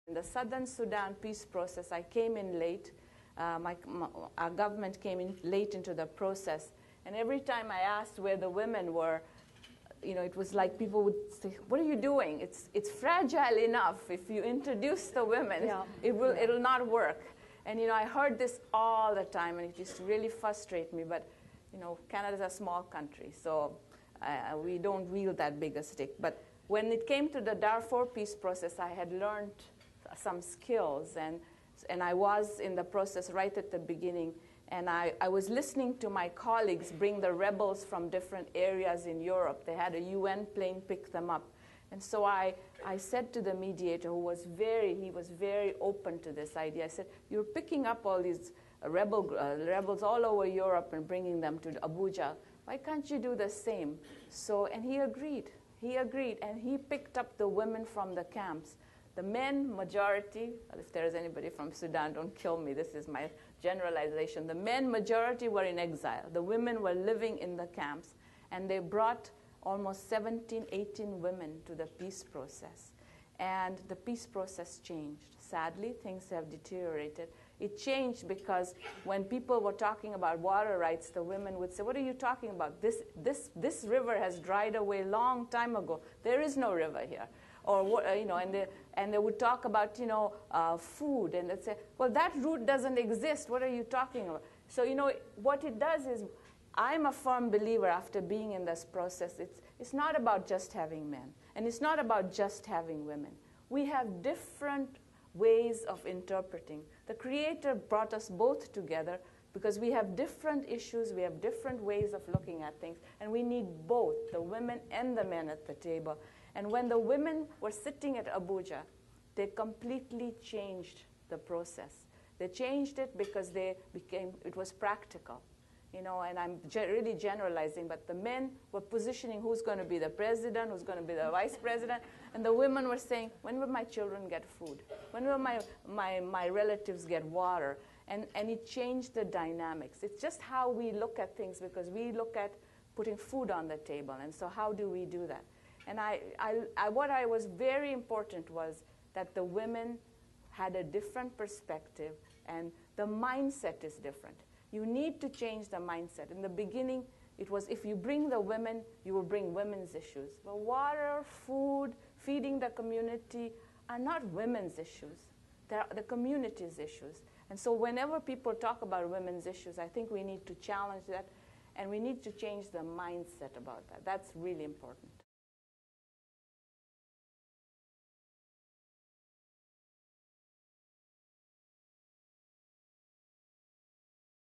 In the Southern Sudan peace process, I came in late. Our government came in late into the process. And every time I asked where the women were, it was like people would say, "What are you doing? It's fragile enough. If you introduce the women, Yeah. it'll not work." And I heard this all the time, and it used to really frustrate me. But Canada's a small country, so we don't wield that big a stick. But when it came to the Darfur peace process, I had learned some skills, and I was in the process right at the beginning. And I was listening to my colleagues bring the rebels from different areas in Europe. They had a UN plane pick them up. And so I said to the mediator, he was very open to this idea. I said, "You're picking up all these rebels all over Europe and bringing them to Abuja. Why can't you do the same?" And he agreed. And he picked up the women from the camps. The men, majority, if there is anybody from Sudan, don't kill me, this is my generalization. The men, majority, were in exile. The women were living in the camps. And they brought almost 17, 18 women to the peace process. And the peace process changed. Sadly, things have deteriorated. It changed because when people were talking about water rights, the women would say, "What are you talking about? This river has dried away long time ago. There is no river here." Or and they would talk about food, and they'd say, "Well, that root doesn't exist. What are you talking about?" So what it does is, I'm a firm believer after being in this process. It's not about just having men, and it's not about just having women. We have different ways of interpreting. The Creator brought us both together because we have different issues, we have different ways of looking at things, and we need both the women and the men at the table. And when the women were sitting at Abuja, they completely changed the process. They changed it because it was practical. And I'm really generalizing, but the men were positioning who's going to be the president, who's going to be the vice president, and the women were saying, "When will my children get food? When will my relatives get water?" And it changed the dynamics. It's just how we look at things, because we look at putting food on the table, and so how do we do that? And what I was very important was that the women had a different perspective, and the mindset is different. You need to change the mindset. In the beginning, it was if you bring the women, you will bring women's issues. But water, food, feeding the community are not women's issues. They're the community's issues. And so whenever people talk about women's issues, I think we need to challenge that, and we need to change the mindset about that. That's really important.